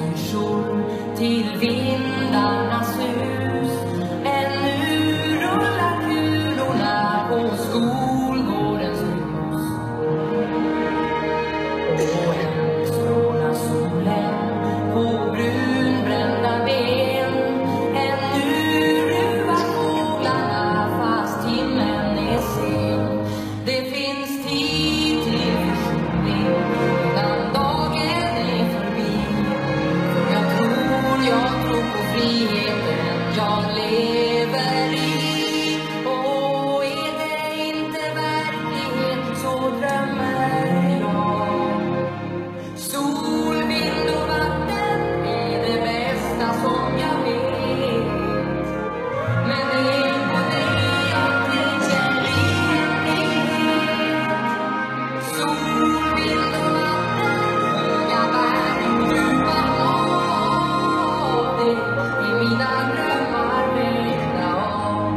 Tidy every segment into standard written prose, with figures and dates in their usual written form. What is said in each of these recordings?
styrsor till vindarnas hus. Ännu rullar kulorna på skolgårdens hus. Och än strålar solen på brunbrända ben. Ännu ruvar fåglarna fast himlen är sen. Det finns tid till försoning innan dagen är förbi. För jag tror på friheten jag lever i. Och är det inte verklighet så drömmer jag. Sol, vind och vatten är det bästa som jag vet. Men det är på det jag tänker hemlighet. Sol, vind och vatten, höga berg och djupa hav. Det är mina drömmar vägda av.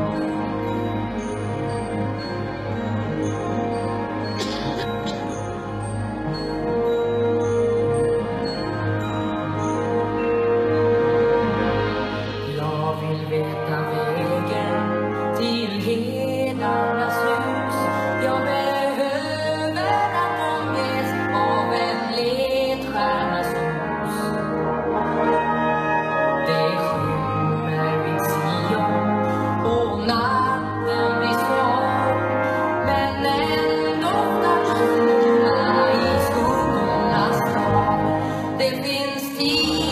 Jag vill veta vägen till hedarnas hus. Jag behöver att omges av en ledstjärnas ljus. Det skymmer vid Sion och natten blir svår. Men ändå doftar blommorna i skuggornas dal. Det finns tid